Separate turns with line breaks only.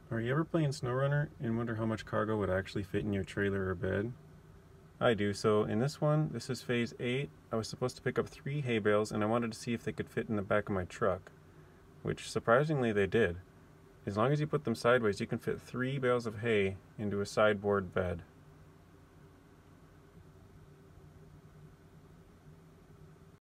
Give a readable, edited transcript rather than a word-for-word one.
Are you ever playing Snowrunner and wonder how much cargo would actually fit in your trailer or bed? I do. So in this one, this is phase 8. I was supposed to pick up 3 hay bales and I wanted to see if they could fit in the back of my truck, which surprisingly they did. As long as you put them sideways, you can fit 3 bales of hay into a sideboard bed.